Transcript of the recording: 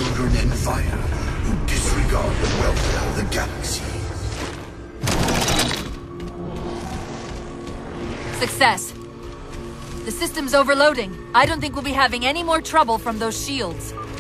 children in fire who disregard the welfare of the galaxy. Success. The system's overloading. I don't think we'll be having any more trouble from those shields.